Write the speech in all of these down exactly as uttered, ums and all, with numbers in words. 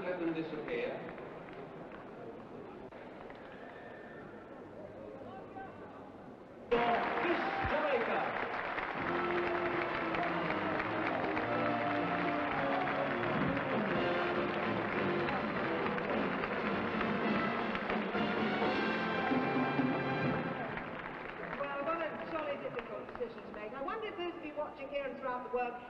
let them disappear. Miss Jamaica. Well, what a jolly difficult decision to make. I wonder if those of you watching here and throughout the world...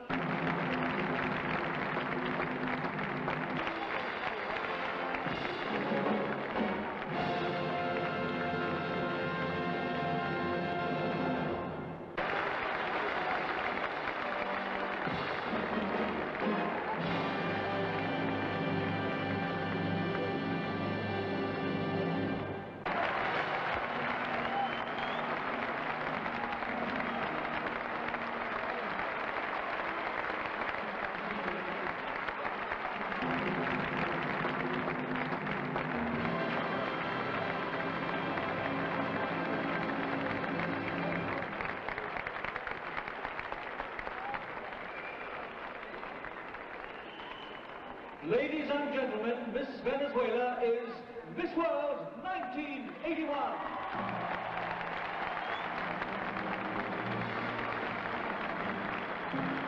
Ladies and gentlemen, Miss Venezuela is Miss World nineteen eighty-one.